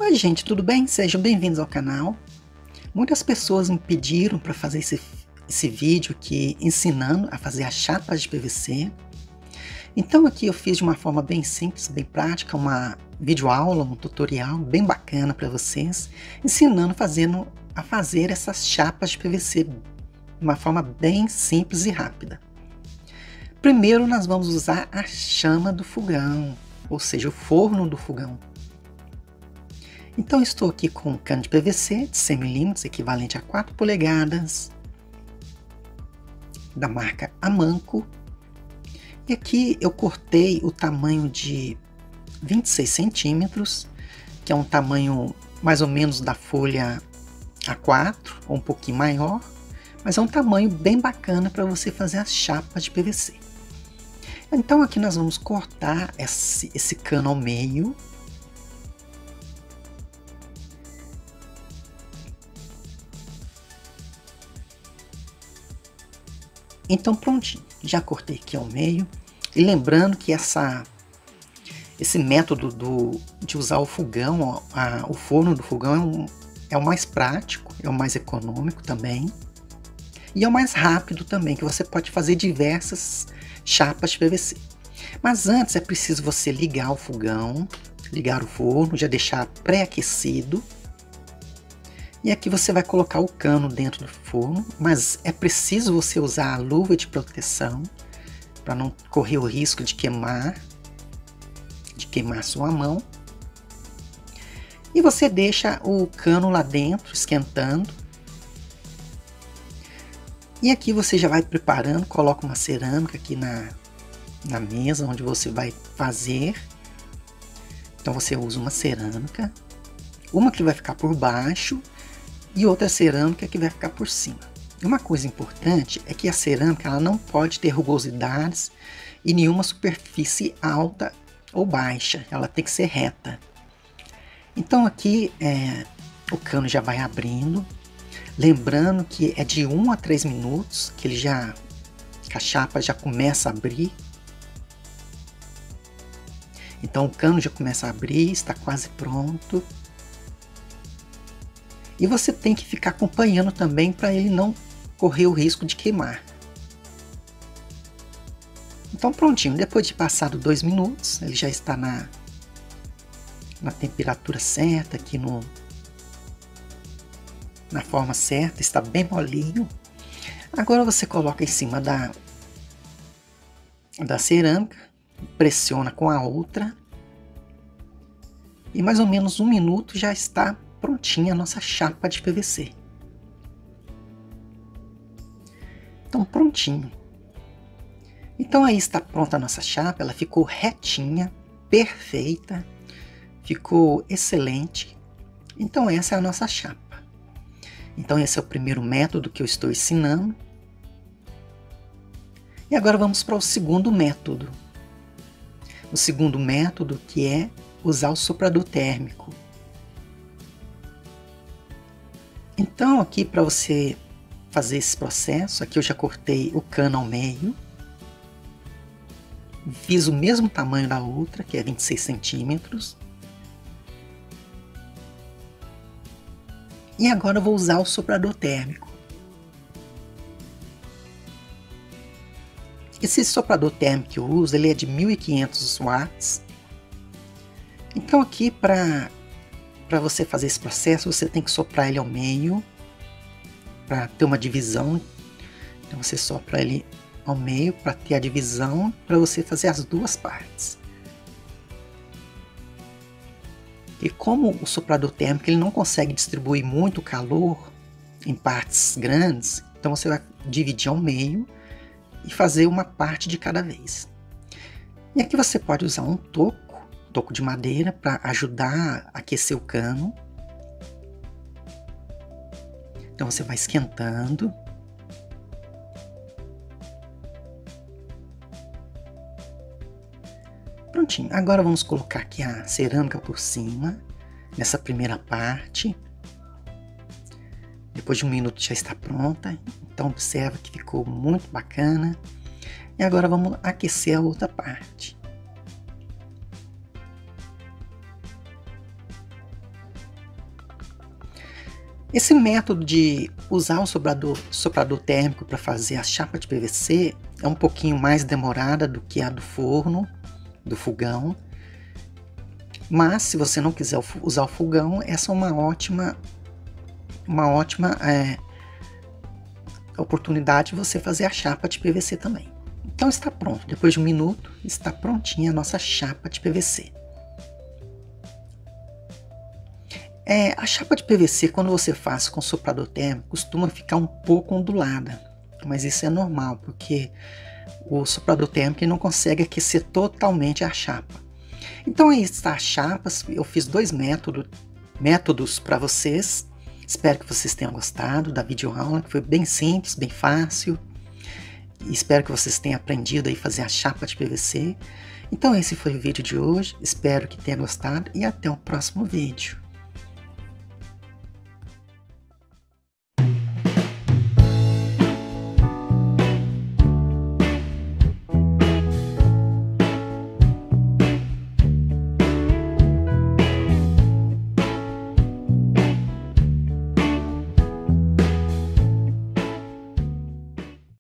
Oi gente, tudo bem? Sejam bem-vindos ao canal. Muitas pessoas me pediram para fazer esse vídeo aqui ensinando a fazer as chapas de PVC. Então aqui eu fiz de uma forma bem simples, bem prática, uma videoaula, um tutorial bem bacana para vocês, ensinando a fazer essas chapas de PVC de uma forma bem simples e rápida. Primeiro nós vamos usar a chama do fogão, ou seja, o forno do fogão. Então estou aqui com um cano de PVC de 100 mm, equivalente a 4 polegadas, da marca Amanco. E aqui eu cortei o tamanho de 26 centímetros, que é um tamanho mais ou menos da folha A4, ou um pouquinho maior, mas é um tamanho bem bacana para você fazer as chapas de PVC. Então aqui nós vamos cortar esse cano ao meio. Então prontinho, já cortei aqui ao meio. E lembrando que esse método de usar o fogão, o forno do fogão é o mais prático, é o mais econômico também. E é o mais rápido também, que você pode fazer diversas chapas de PVC. Mas antes é preciso você ligar o fogão, ligar o forno, já deixar pré-aquecido. E aqui você vai colocar o cano dentro do forno, mas é preciso você usar a luva de proteção para não correr o risco de queimar sua mão. E você deixa o cano lá dentro esquentando. E aqui você já vai preparando, coloca uma cerâmica aqui na mesa onde você vai fazer. Então você usa uma cerâmica, uma que vai ficar por baixo e outra cerâmica que vai ficar por cima. Uma coisa importante é que a cerâmica ela não pode ter rugosidades e nenhuma superfície alta ou baixa, ela tem que ser reta. Então aqui o cano já vai abrindo, lembrando que é de 1 a 3 minutos que a chapa já começa a abrir. Então o cano já começa a abrir, está quase pronto. E você tem que ficar acompanhando também para ele não correr o risco de queimar. Então prontinho, depois de passado 2 minutos, ele já está na temperatura certa, aqui na forma certa, está bem molinho. Agora você coloca em cima da cerâmica, pressiona com a outra. E mais ou menos 1 minuto já está prontinha a nossa chapa de PVC. Então prontinho. Então aí está pronta a nossa chapa, ela ficou retinha, perfeita, ficou excelente. Então essa é a nossa chapa. Então esse é o primeiro método que eu estou ensinando. E agora vamos para o segundo método. O segundo método que é usar o soprador térmico. Então aqui para você fazer esse processo, aqui eu já cortei o cano ao meio. Fiz o mesmo tamanho da outra, que é 26 centímetros. E agora eu vou usar o soprador térmico. Esse soprador térmico que eu uso, ele é de 1500 watts. Então aqui para você fazer esse processo, você tem que soprar ele ao meio, para ter uma divisão. Então você sopra ele ao meio para ter a divisão, para você fazer as duas partes. E como o soprador térmico ele não consegue distribuir muito calor em partes grandes, então você vai dividir ao meio e fazer uma parte de cada vez. E aqui você pode usar um toco de madeira para ajudar a aquecer o cano. Então você vai esquentando. Prontinho. Agora vamos colocar aqui a cerâmica por cima, nessa primeira parte. Depois de 1 minuto já está pronta. Então observa que ficou muito bacana. E agora vamos aquecer a outra parte. Esse método de usar o soprador térmico para fazer a chapa de PVC é um pouquinho mais demorada do que a do forno, do fogão. Mas se você não quiser usar o fogão, essa é uma ótima oportunidade de você fazer a chapa de PVC também. Então está pronto, depois de 1 minuto está prontinha a nossa chapa de PVC. A chapa de PVC, quando você faz com soprador térmico, costuma ficar um pouco ondulada, mas isso é normal, porque o soprador térmico não consegue aquecer totalmente a chapa. Então aí está as chapas, eu fiz 2 métodos para vocês. Espero que vocês tenham gostado da videoaula, que foi bem simples, bem fácil. E espero que vocês tenham aprendido a fazer a chapa de PVC. Então esse foi o vídeo de hoje, espero que tenha gostado e até o próximo vídeo.